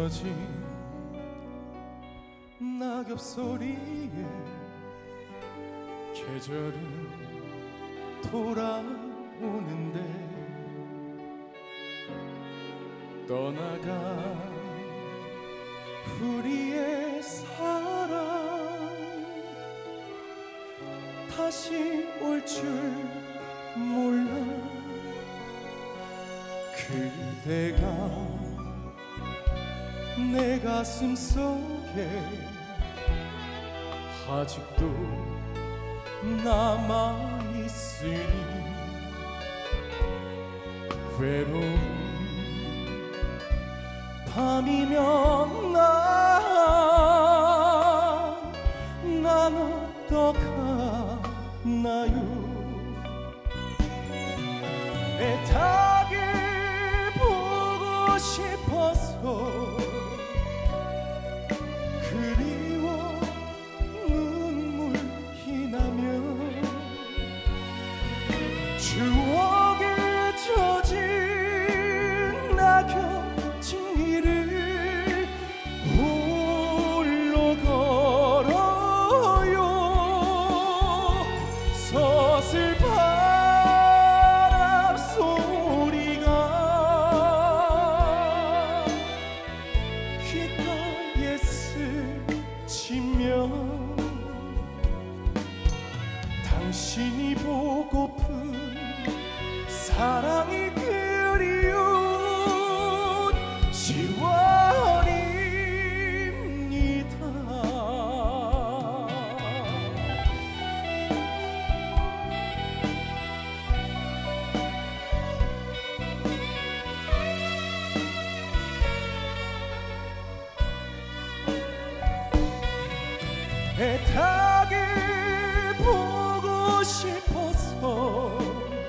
스며진 낙엽 소리에 계절은 돌아오는데 떠나간 우리의 사랑 다시 올 줄 몰라. 그대가 내 가슴 속에 아직도 남아있으니 외로운 밤이면 난 어떡하나요. 애타게 보고 싶어서 그리워 눈물이 나면 추억에 젖은 낙엽진 길을 홀로 걸어요. 서슬바람 소리가 귓가에 스치면 당신이 보고픈 사랑이 그리운 10월입니다. 애타게 보고 싶어서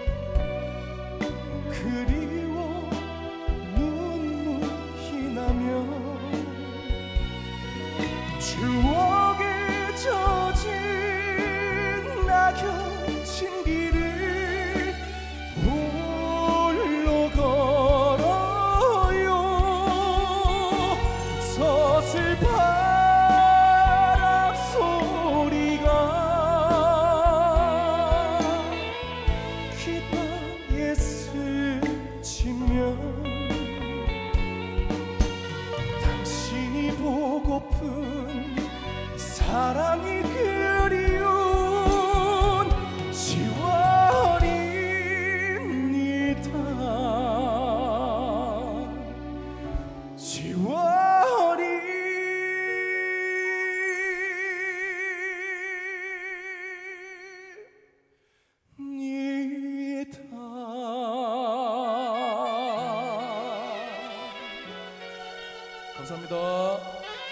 그리워 눈물이 나면 추억에 젖은 낙엽진 길을 홀로 걸어요. 서슬바람 소리가 귓가에 스치면 당신이 보고픈 사랑이 그리운 10월입니다. 10월입니다. 감사합니다.